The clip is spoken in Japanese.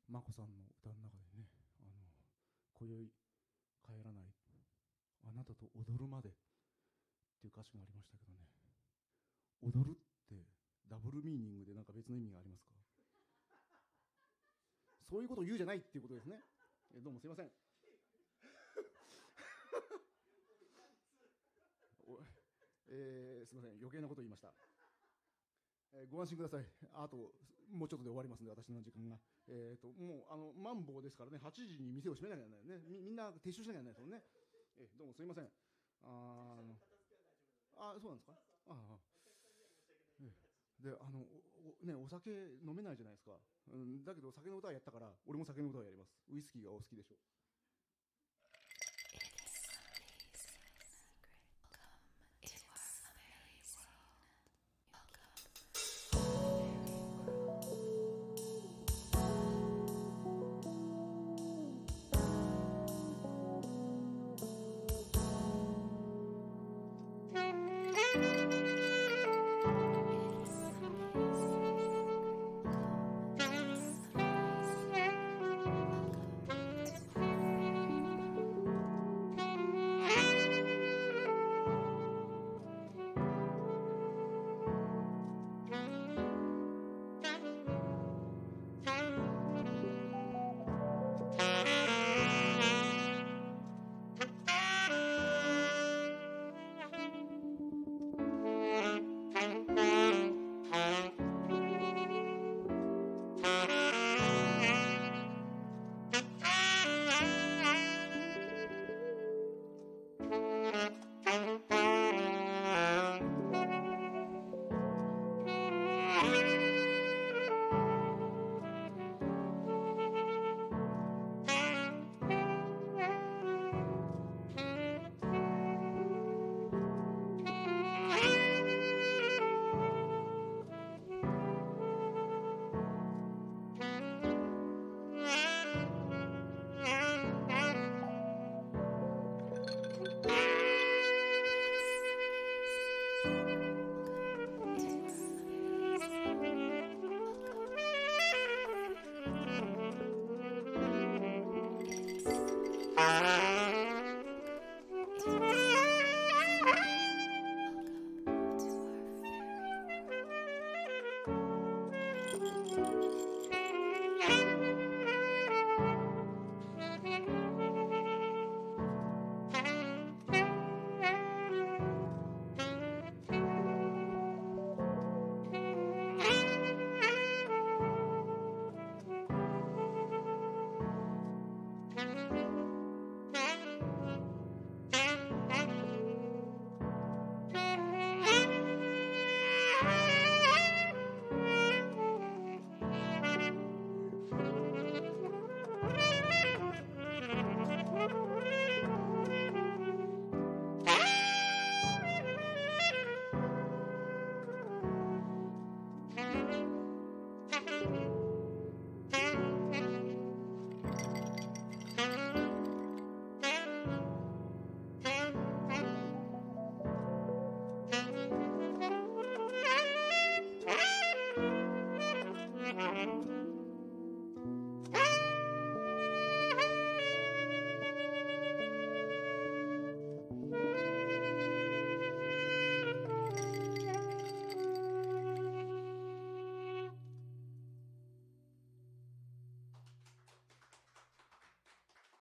眞子さんの歌の中でね、今宵帰らない、あなたと踊るまでっていう歌詞がありましたけどね、踊るってダブルミーニングでなんか別の意味がありますか？そういうことを言うじゃないっていうことですね。どうもすいません。すいません、余計なこと言いました。ご安心ください。あともうちょっとで終わりますので、私の時間が。もうマンボウですからね、8時に店を閉めなきゃならないね。みんな撤収しなきゃならないですもんね。どうもすいません。そうなんですか。でね、お酒飲めないじゃないですか、だけど酒の歌はやったから、俺も酒の歌をやります。ウイスキーがお好きでしょう。